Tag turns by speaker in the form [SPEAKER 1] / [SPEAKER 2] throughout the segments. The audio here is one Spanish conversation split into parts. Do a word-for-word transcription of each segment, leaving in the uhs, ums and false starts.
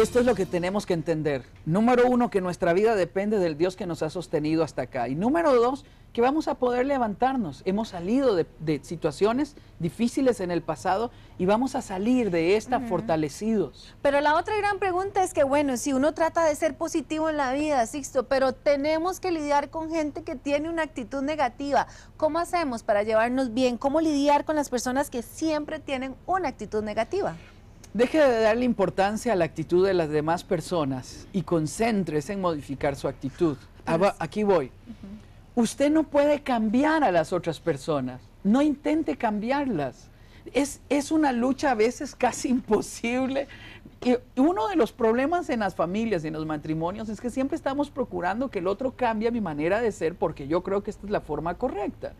[SPEAKER 1] esto es lo que tenemos que entender. Número uno, que nuestra vida depende del Dios que nos ha sostenido hasta acá. Y número dos, que vamos a poder levantarnos. Hemos salido de, de situaciones difíciles en el pasado y vamos a salir de esta uh-huh. fortalecidos.
[SPEAKER 2] Pero la otra gran pregunta es que, bueno, si uno trata de ser positivo en la vida, Sixto, pero tenemos que lidiar con gente que tiene una actitud negativa. ¿Cómo hacemos para llevarnos bien? ¿Cómo lidiar con las personas que siempre tienen una actitud negativa?
[SPEAKER 1] Deje de darle importancia a la actitud de las demás personas y concéntrese en modificar su actitud. Aquí voy. Uh-huh. Usted no puede cambiar a las otras personas. No intente cambiarlas. Es, es una lucha a veces casi imposible. Y uno de los problemas en las familias y en los matrimonios es que siempre estamos procurando que el otro cambie mi manera de ser porque yo creo que esta es la forma correcta.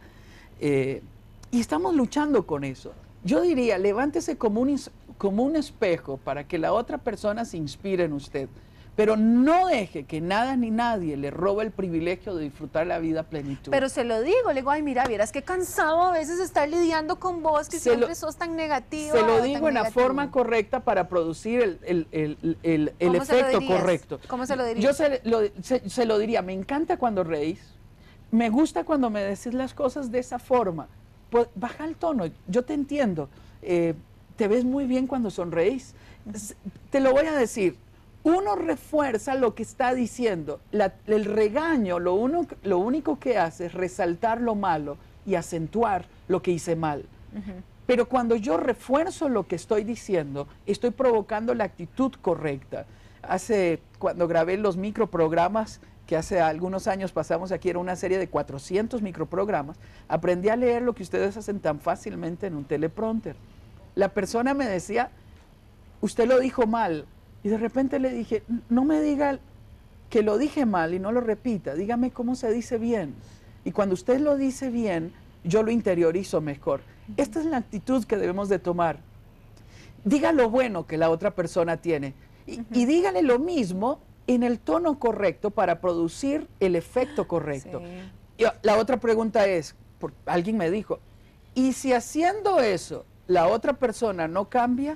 [SPEAKER 1] Eh, y estamos luchando con eso. Yo diría, levántese como un, como un espejo para que la otra persona se inspire en usted, pero no deje que nada ni nadie le robe el privilegio de disfrutar la vida a plenitud.
[SPEAKER 2] Pero se lo digo, le digo, ay, mira, vieras qué cansado a veces estar lidiando con vos, que
[SPEAKER 1] se
[SPEAKER 2] siempre
[SPEAKER 1] lo,
[SPEAKER 2] sos tan negativo.
[SPEAKER 1] Se lo digo en la forma correcta para producir el, el, el, el, el efecto correcto.
[SPEAKER 2] ¿Cómo se lo diría?
[SPEAKER 1] Yo se lo, se, se lo diría, me encanta cuando reís, me gusta cuando me decís las cosas de esa forma. Pues baja el tono, yo te entiendo, eh, te ves muy bien cuando sonreís. Te lo voy a decir, uno refuerza lo que está diciendo. La, el regaño lo, uno, lo único que hace es resaltar lo malo y acentuar lo que hice mal. Uh-huh. Pero cuando yo refuerzo lo que estoy diciendo, estoy provocando la actitud correcta. Hace, cuando grabé los microprogramas, que hace algunos años pasamos aquí, era una serie de cuatrocientos microprogramas, aprendí a leer lo que ustedes hacen tan fácilmente en un teleprompter. La persona me decía, usted lo dijo mal, y de repente le dije, no me diga que lo dije mal y no lo repita, dígame cómo se dice bien. Y cuando usted lo dice bien, yo lo interiorizo mejor. Esta es la actitud que debemos de tomar. Diga lo bueno que la otra persona tiene, y, uh-huh. y dígale lo mismo en el tono correcto para producir el efecto correcto. Sí. Y la otra pregunta es, por, alguien me dijo, ¿y si haciendo eso la otra persona no cambia?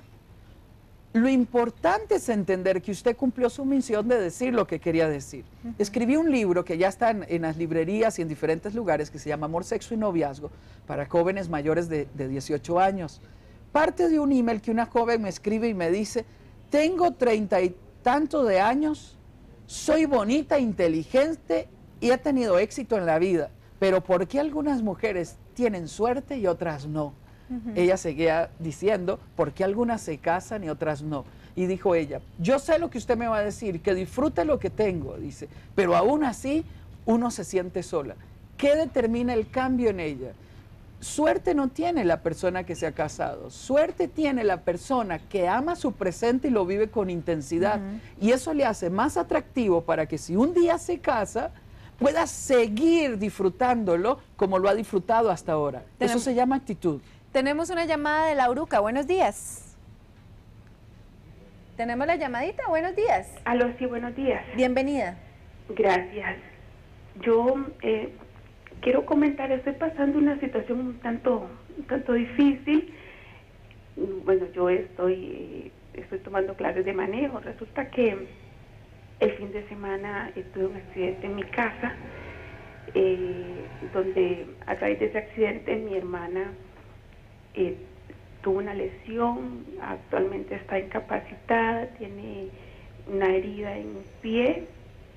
[SPEAKER 1] Lo importante es entender que usted cumplió su misión de decir lo que quería decir. Uh-huh. Escribí un libro que ya está en, en las librerías y en diferentes lugares que se llama Amor, Sexo y Noviazgo para jóvenes mayores de, de dieciocho años. Parte de un email que una joven me escribe y me dice, tengo treinta y tanto de años, soy bonita, inteligente y he tenido éxito en la vida, pero ¿por qué algunas mujeres tienen suerte y otras no? Uh-huh. Ella seguía diciendo, ¿por qué algunas se casan y otras no? Y dijo ella, yo sé lo que usted me va a decir, que disfrute lo que tengo, dice, pero aún así uno se siente sola. ¿Qué determina el cambio en ella? Suerte no tiene la persona que se ha casado, suerte tiene la persona que ama su presente y lo vive con intensidad. Uh-huh. Y eso le hace más atractivo para que si un día se casa, pueda seguir disfrutándolo como lo ha disfrutado hasta ahora. Tenemos, eso se llama actitud.
[SPEAKER 2] Tenemos una llamada de Lauruca, buenos días. ¿Tenemos la llamadita? Buenos días.
[SPEAKER 3] Aló, sí, buenos días.
[SPEAKER 2] Bienvenida.
[SPEAKER 3] Gracias. Yo... Eh, Quiero comentar, estoy pasando una situación un tanto, un tanto difícil. Bueno, yo estoy, estoy tomando clases de manejo. Resulta que el fin de semana tuve un accidente en mi casa, eh, donde a raíz de ese accidente mi hermana eh, tuvo una lesión, actualmente está incapacitada, tiene una herida en un pie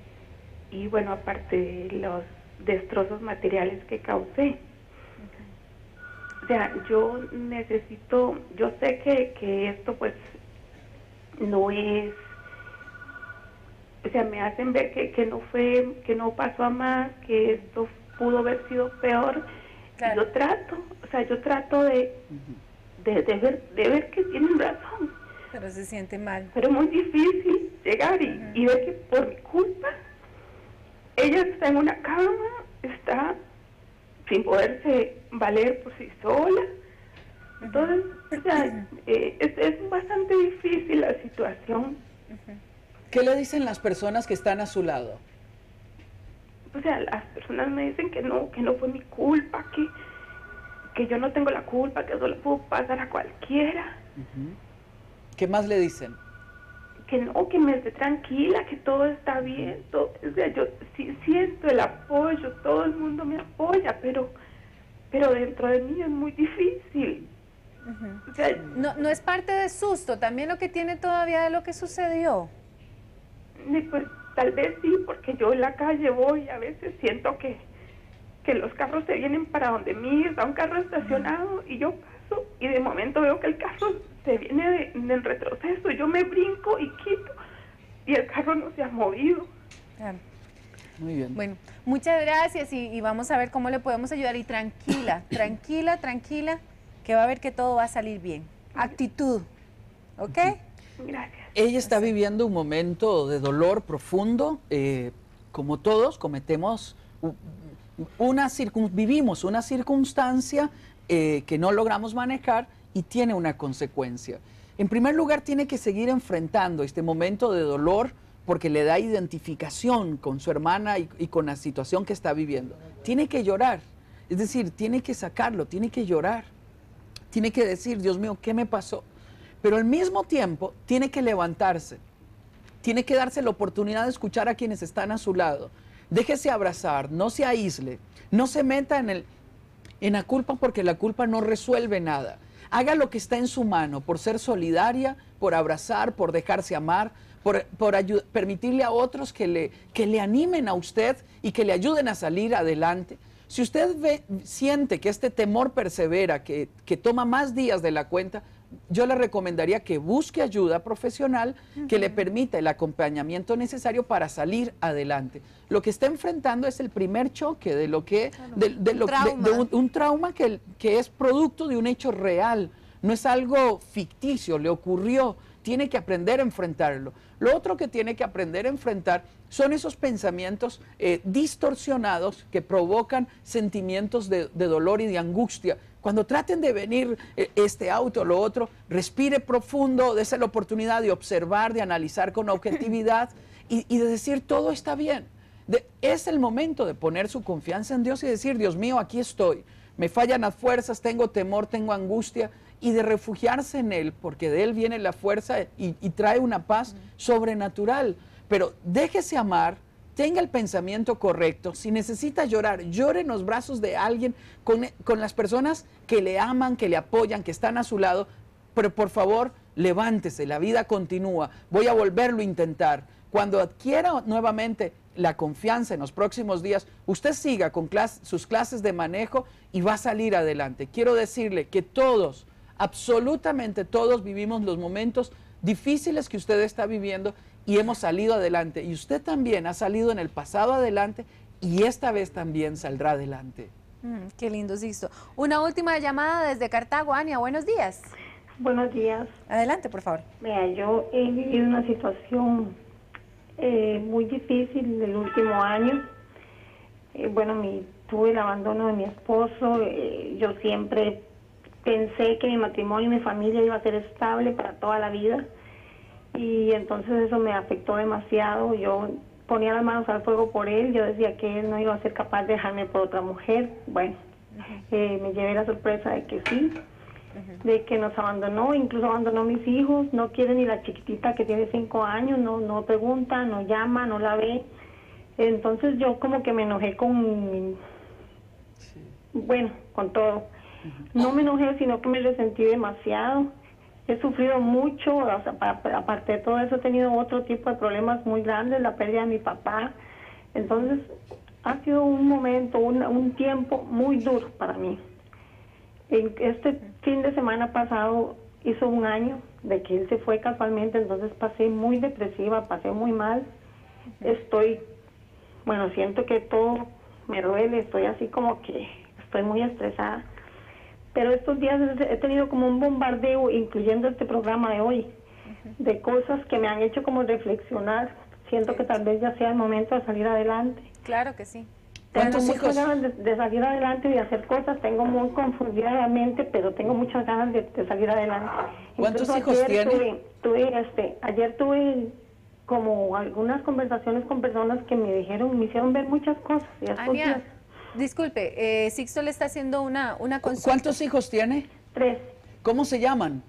[SPEAKER 3] y bueno, aparte de los destrozos materiales que causé. Okay. O sea, yo necesito, yo sé que, que esto pues no es, o sea, me hacen ver que, que no fue, que no pasó a más, que esto pudo haber sido peor. Claro. Yo trato, o sea, yo trato de, de, de, ver, de ver que tienen razón.
[SPEAKER 2] Pero se siente mal.
[SPEAKER 3] Pero es muy difícil llegar y, uh-huh. y ver que por mi culpa ella está en una cama, está sin poderse valer por sí sola. Entonces, o sea, eh, es, es bastante difícil la situación.
[SPEAKER 1] ¿Qué le dicen las personas que están a su lado?
[SPEAKER 3] O sea, las personas me dicen que no, que no fue mi culpa, que, que yo no tengo la culpa, que eso le pudo pasar a cualquiera.
[SPEAKER 1] Uh-huh. ¿Qué más le dicen?
[SPEAKER 3] que no, que me esté tranquila, que todo está bien. Todo, o sea, yo sí siento el apoyo, todo el mundo me apoya, pero, pero dentro de mí es muy difícil.
[SPEAKER 2] Uh-huh.
[SPEAKER 3] O sea,
[SPEAKER 2] no, no es parte de susto, también lo que tiene todavía de lo que sucedió.
[SPEAKER 3] Pues tal vez sí, porque yo en la calle voy y a veces siento que, que los carros se vienen para donde mí, está un carro estacionado y yo paso y de momento veo que el carro se viene de, en retroceso, yo me brinco y quito y el carro no se ha movido.
[SPEAKER 2] Claro.
[SPEAKER 1] Muy bien.
[SPEAKER 2] Bueno, muchas gracias y, y vamos a ver cómo le podemos ayudar. Y tranquila, tranquila, tranquila, que va a ver que todo va a salir bien. Actitud, ¿ok?
[SPEAKER 3] Gracias.
[SPEAKER 1] Ella está viviendo un momento de dolor profundo. Eh, como todos, cometemos una circun, vivimos una circunstancia eh, que no logramos manejar y tiene una consecuencia. En primer lugar, tiene que seguir enfrentando este momento de dolor porque le da identificación con su hermana y, y con la situación que está viviendo. Tiene que llorar, es decir, tiene que sacarlo, tiene que llorar. Tiene que decir, Dios mío, ¿qué me pasó? Pero al mismo tiempo tiene que levantarse, tiene que darse la oportunidad de escuchar a quienes están a su lado. Déjese abrazar, no se aísle, no se meta en, el, en la culpa porque la culpa no resuelve nada. Haga lo que está en su mano por ser solidaria, por abrazar, por dejarse amar, por, por permitirle a otros que le, que le animen a usted y que le ayuden a salir adelante. Si usted ve, siente que este temor persevera, que, que toma más días de la cuenta, yo le recomendaría que busque ayuda profesional uh-huh. que le permita el acompañamiento necesario para salir adelante. Lo que está enfrentando es el primer choque de lo que
[SPEAKER 2] claro.
[SPEAKER 1] de, de, lo, de, de un, un trauma que, que es producto de un hecho real, no es algo ficticio, le ocurrió, tiene que aprender a enfrentarlo. Lo otro que tiene que aprender a enfrentar son esos pensamientos eh, distorsionados que provocan sentimientos de, de dolor y de angustia. Cuando traten de venir eh, este auto o lo otro, respire profundo, dése la oportunidad de observar, de analizar con objetividad y, y de decir todo está bien. De, es el momento de poner su confianza en Dios y decir, Dios mío, aquí estoy. Me fallan las fuerzas, tengo temor, tengo angustia, y de refugiarse en Él, porque de Él viene la fuerza y, y trae una paz sobrenatural. Pero déjese amar, tenga el pensamiento correcto. Si necesita llorar, llore en los brazos de alguien, con, con las personas que le aman, que le apoyan, que están a su lado. Pero por favor, levántese, la vida continúa. Voy a volverlo a intentar. Cuando adquiera nuevamente la confianza en los próximos días, usted siga con clase, sus clases de manejo y va a salir adelante. Quiero decirle que todos, absolutamente todos vivimos los momentos difíciles que usted está viviendo y hemos salido adelante. Y usted también ha salido en el pasado adelante y esta vez también saldrá adelante.
[SPEAKER 2] Mm, qué lindo, Sixto. Una última llamada desde Cartago. Ania, buenos días.
[SPEAKER 4] Buenos días.
[SPEAKER 2] Adelante, por favor.
[SPEAKER 4] Mira, yo he vivido una situación eh, muy difícil el último año. Eh, bueno, mi, tuve el abandono de mi esposo. Eh, yo siempre pensé que mi matrimonio y mi familia iba a ser estable para toda la vida. Y entonces eso me afectó demasiado. Yo ponía las manos al fuego por él. Yo decía que él no iba a ser capaz de dejarme por otra mujer. Bueno, uh-huh. eh, me llevé la sorpresa de que sí. De que nos abandonó, incluso abandonó a mis hijos, no quiere ni la chiquitita que tiene cinco años, no, no pregunta, no llama, no la ve. Entonces yo como que me enojé con, sí. bueno, con todo. No me enojé, sino que me resentí demasiado. He sufrido mucho, o sea, aparte de todo eso he tenido otro tipo de problemas muy grandes, la pérdida de mi papá. Entonces ha sido un momento, un, un tiempo muy duro para mí. Este fin de semana pasado hizo un año de que él se fue casualmente, entonces pasé muy depresiva, pasé muy mal. Estoy, bueno, siento que todo me duele, estoy así como que estoy muy estresada. Pero estos días he tenido como un bombardeo, incluyendo este programa de hoy, de cosas que me han hecho como reflexionar. Siento que tal vez ya sea el momento de salir adelante.
[SPEAKER 2] Claro que sí.
[SPEAKER 4] Tengo muchas ganas de, de salir adelante y de hacer cosas. Tengo muy confundida la mente, pero tengo muchas ganas de, de salir adelante.
[SPEAKER 1] ¿Cuántos
[SPEAKER 4] Incluso
[SPEAKER 1] hijos
[SPEAKER 4] ayer
[SPEAKER 1] tiene?
[SPEAKER 4] Tuve, tuve, este, ayer tuve como algunas conversaciones con personas que me dijeron, me hicieron ver muchas cosas. Y estos
[SPEAKER 2] Ania,
[SPEAKER 4] días,
[SPEAKER 2] disculpe, eh, Sixto le está haciendo una, una consulta.
[SPEAKER 1] ¿Cuántos hijos tiene?
[SPEAKER 4] tres.
[SPEAKER 1] ¿Cómo se llaman?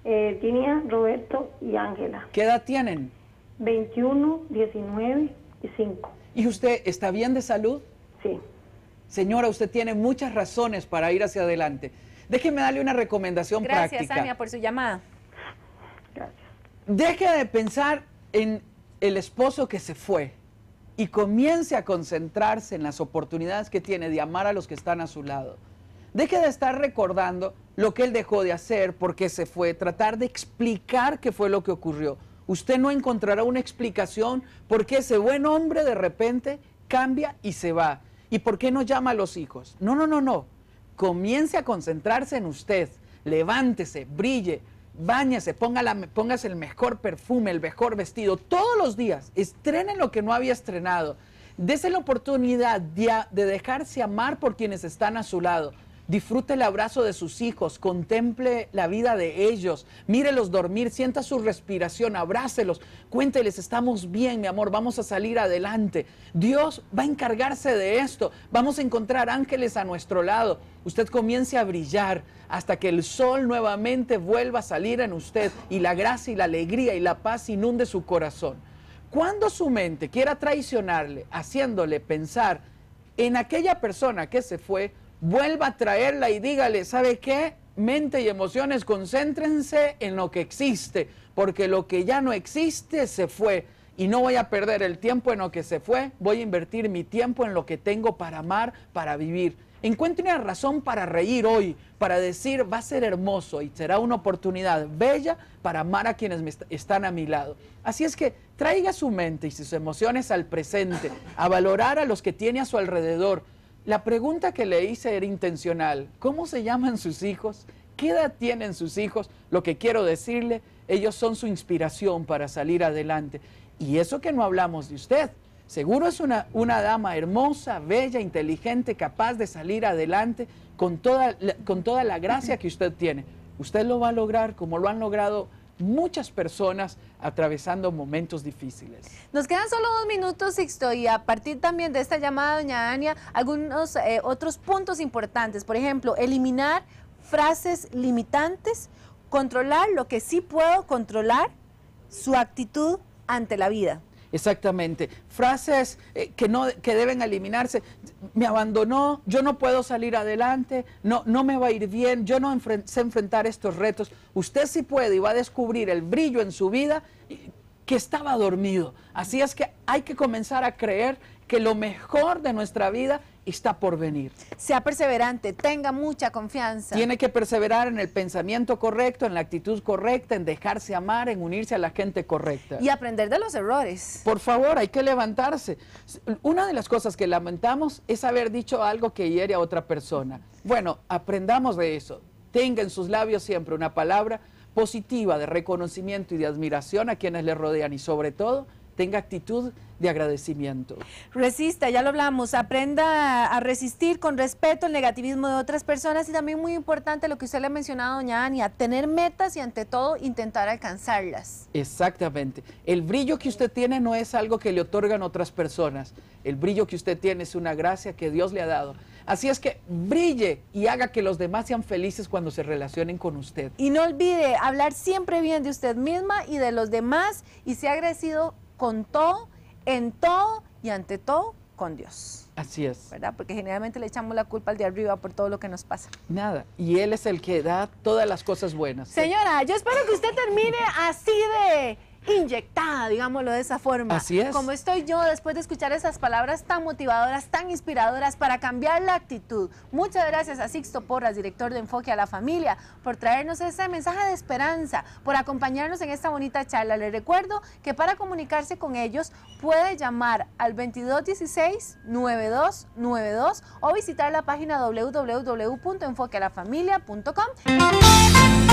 [SPEAKER 4] Eh, Dinia, Roberto y Ángela.
[SPEAKER 1] ¿Qué edad tienen?
[SPEAKER 4] veintiuno, diecinueve y cinco.
[SPEAKER 1] ¿Y usted está bien de salud?
[SPEAKER 4] Sí.
[SPEAKER 1] Señora, usted tiene muchas razones para ir hacia adelante. Déjeme darle una recomendación
[SPEAKER 2] Gracias,
[SPEAKER 1] práctica.
[SPEAKER 2] Gracias, Ania, por su llamada.
[SPEAKER 4] Gracias.
[SPEAKER 1] Deje de pensar en el esposo que se fue y comience a concentrarse en las oportunidades que tiene de amar a los que están a su lado. Deje de estar recordando lo que él dejó de hacer, por qué se fue, tratar de explicar qué fue lo que ocurrió. Usted no encontrará una explicación por qué ese buen hombre de repente cambia y se va. ¿Y por qué no llama a los hijos? No, no, no, no. Comience a concentrarse en usted. Levántese, brille, báñese, ponga la, póngase el mejor perfume, el mejor vestido. Todos los días, estrene lo que no había estrenado. Dese la oportunidad de, de dejarse amar por quienes están a su lado. Disfrute el abrazo de sus hijos, contemple la vida de ellos, mírelos dormir, sienta su respiración, abrácelos, cuénteles, estamos bien, mi amor, vamos a salir adelante. Dios va a encargarse de esto, vamos a encontrar ángeles a nuestro lado. Usted comience a brillar hasta que el sol nuevamente vuelva a salir en usted y la gracia y la alegría y la paz inunde su corazón. Cuando su mente quiera traicionarle, haciéndole pensar en aquella persona que se fue, vuelva a traerla y dígale, ¿sabe qué? Mente y emociones, concéntrense en lo que existe, porque lo que ya no existe se fue. Y no voy a perder el tiempo en lo que se fue, voy a invertir mi tiempo en lo que tengo para amar, para vivir. Encuentre una razón para reír hoy, para decir, va a ser hermoso y será una oportunidad bella para amar a quienes me est- están a mi lado. Así es que traiga su mente y sus emociones al presente, a valorar a los que tiene a su alrededor. La pregunta que le hice era intencional. ¿Cómo se llaman sus hijos? ¿Qué edad tienen sus hijos? Lo que quiero decirle, ellos son su inspiración para salir adelante. Y eso que no hablamos de usted. Seguro es una, una dama hermosa, bella, inteligente, capaz de salir adelante con toda, con toda la gracia que usted tiene. Usted lo va a lograr como lo han logrado muchas personas atravesando momentos difíciles.
[SPEAKER 2] Nos quedan solo dos minutos, Sixto, y a partir también de esta llamada, doña Ania, algunos eh, otros puntos importantes. Por ejemplo, eliminar frases limitantes, controlar lo que sí puedo controlar, su actitud ante la vida.
[SPEAKER 1] Exactamente. Frases eh, que, no, que deben eliminarse. Me abandonó, yo no puedo salir adelante, no, no me va a ir bien, yo no enfren- sé enfrentar estos retos. Usted sí puede y va a descubrir el brillo en su vida que estaba dormido. Así es que hay que comenzar a creer que lo mejor de nuestra vida está por venir.
[SPEAKER 2] Sea perseverante, tenga mucha confianza.
[SPEAKER 1] Tiene que perseverar en el pensamiento correcto, en la actitud correcta, en dejarse amar, en unirse a la gente correcta.
[SPEAKER 2] Y aprender de los errores.
[SPEAKER 1] Por favor, hay que levantarse. Una de las cosas que lamentamos es haber dicho algo que hiere a otra persona. Bueno, aprendamos de eso. Tenga en sus labios siempre una palabra positiva de reconocimiento y de admiración a quienes le rodean y sobre todo, tenga actitud de agradecimiento.
[SPEAKER 2] Resista, ya lo hablamos, aprenda a resistir con respeto el negativismo de otras personas y también muy importante lo que usted le ha mencionado, doña Ania, tener metas y ante todo intentar alcanzarlas.
[SPEAKER 1] Exactamente. El brillo que usted tiene no es algo que le otorgan otras personas. El brillo que usted tiene es una gracia que Dios le ha dado. Así es que brille y haga que los demás sean felices cuando se relacionen con usted.
[SPEAKER 2] Y no olvide hablar siempre bien de usted misma y de los demás y sea agradecido con todo, en todo y ante todo con Dios.
[SPEAKER 1] Así es.
[SPEAKER 2] ¿Verdad? Porque generalmente le echamos la culpa al de arriba por todo lo que nos pasa.
[SPEAKER 1] Nada. Y Él es el que da todas las cosas buenas.
[SPEAKER 2] Señora, yo espero que usted termine así de inyectada, digámoslo de esa forma.
[SPEAKER 1] Así es.
[SPEAKER 2] Como estoy yo después de escuchar esas palabras tan motivadoras, tan inspiradoras para cambiar la actitud. Muchas gracias a Sixto Porras, director de Enfoque a la Familia, por traernos ese mensaje de esperanza, por acompañarnos en esta bonita charla. Les recuerdo que para comunicarse con ellos puede llamar al veintidós dieciséis, noventa y dos noventa y dos o visitar la página doble u doble u doble u punto enfoque a la familia punto com.